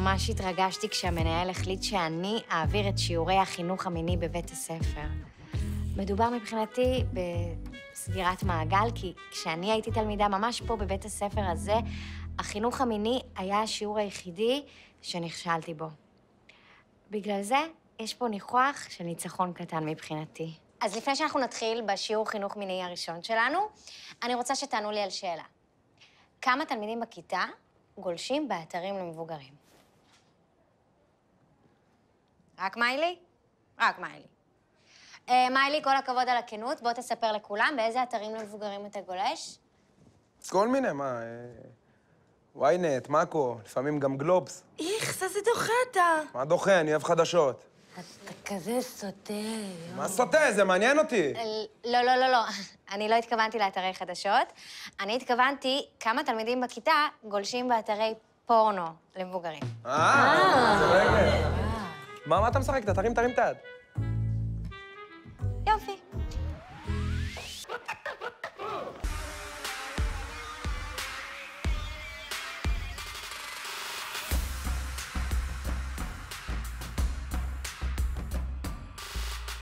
ממש התרגשתי כשהמנהל החליט שאני אעביר את שיעורי החינוך המיני בבית הספר. מדובר מבחינתי בסגירת מעגל, כי כשאני הייתי תלמידה ממש פה בבית הספר הזה, החינוך המיני היה השיעור היחידי שנכשלתי בו. בגלל זה יש פה ניחוח של ניצחון קטן מבחינתי. אז לפני שאנחנו נתחיל בשיעור חינוך מיני הראשון שלנו, אני רוצה שתענו לי על שאלה. כמה תלמידים בכיתה גולשים באתרים למבוגרים? רק מיילי? רק מיילי. מיילי, כל הכבוד על הכנות, בוא תספר לכולם באיזה אתרים למבוגרים אתה גולש? כל מיני, מה? ynet, מאקו, לפעמים גם גלובס. איכס, איזה דוחה אתה. מה דוחה? אני אוהב חדשות. אתה כזה סוטה. מה סוטה? זה מעניין אותי. לא, לא, לא, לא. אני לא התכוונתי לאתרי חדשות. אני התכוונתי כמה תלמידים בכיתה גולשים באתרי פורנו למבוגרים. צודקת. מה אתה משחקת? תרים את היד. יופי.